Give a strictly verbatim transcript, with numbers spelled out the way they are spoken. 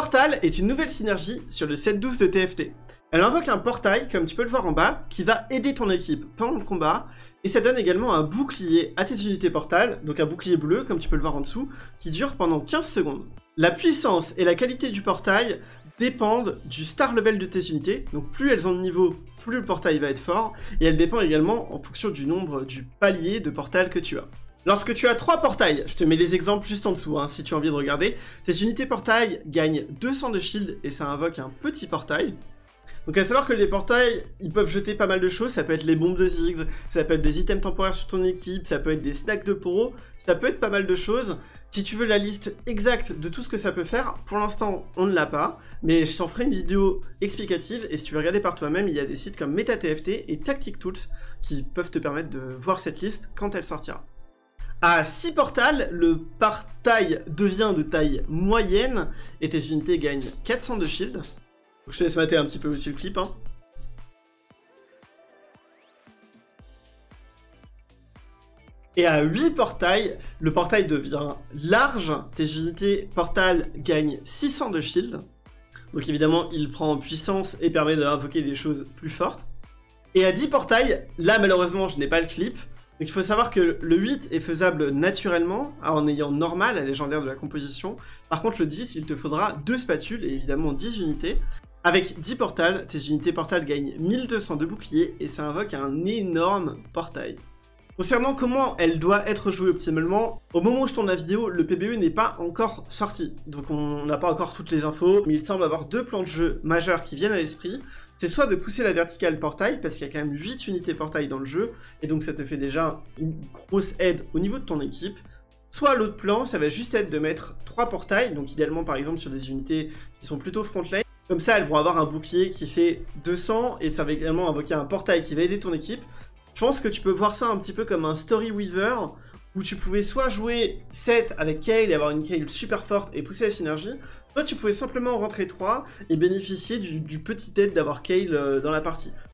Portal est une nouvelle synergie sur le sept douze de T F T. Elle invoque un portail, comme tu peux le voir en bas, qui va aider ton équipe pendant le combat, et ça donne également un bouclier à tes unités Portal, donc un bouclier bleu, comme tu peux le voir en dessous, qui dure pendant quinze secondes. La puissance et la qualité du portail dépendent du star level de tes unités, donc plus elles ont de niveau, plus le portail va être fort, et elle dépend également en fonction du nombre du palier de portal que tu as. Lorsque tu as trois portails, je te mets les exemples juste en dessous, hein, si tu as envie de regarder, tes unités portail gagnent deux cents de shield et ça invoque un petit portail. Donc à savoir que les portails, ils peuvent jeter pas mal de choses, ça peut être les bombes de Ziggs, ça peut être des items temporaires sur ton équipe, ça peut être des snacks de poro, ça peut être pas mal de choses. Si tu veux la liste exacte de tout ce que ça peut faire, pour l'instant on ne l'a pas, mais je t'en ferai une vidéo explicative et si tu veux regarder par toi-même, il y a des sites comme MetaTFT et Tactic Tools qui peuvent te permettre de voir cette liste quand elle sortira. À six portals, le portail devient de taille moyenne et tes unités gagnent quatre cents de shield. Je te laisse mater un petit peu aussi le clip. Hein. Et à huit portails, le portail devient large, tes unités portal gagnent six cents de shield. Donc évidemment, il prend en puissance et permet d'invoquer des choses plus fortes. Et à dix portails, là malheureusement je n'ai pas le clip. Donc il faut savoir que le huit est faisable naturellement, en ayant normal, la légendaire de la composition. Par contre le dix, il te faudra deux spatules et évidemment dix unités. Avec dix portals, tes unités portales gagnent mille deux cents de bouclier et ça invoque un énorme portail. Concernant comment elle doit être jouée optimalement, au moment où je tourne la vidéo, le P B E n'est pas encore sorti. Donc on n'a pas encore toutes les infos, mais il semble avoir deux plans de jeu majeurs qui viennent à l'esprit. C'est soit de pousser la verticale portail, parce qu'il y a quand même huit unités portail dans le jeu, et donc ça te fait déjà une grosse aide au niveau de ton équipe. Soit l'autre plan, ça va juste être de mettre trois portails, donc idéalement par exemple sur des unités qui sont plutôt frontline. Comme ça, elles vont avoir un bouclier qui fait deux cents, et ça va également invoquer un portail qui va aider ton équipe. Je pense que tu peux voir ça un petit peu comme un Story Weaver, où tu pouvais soit jouer sept avec Kayle et avoir une Kayle super forte et pousser la synergie, soit tu pouvais simplement rentrer trois et bénéficier du, du petit aide d'avoir Kayle dans la partie.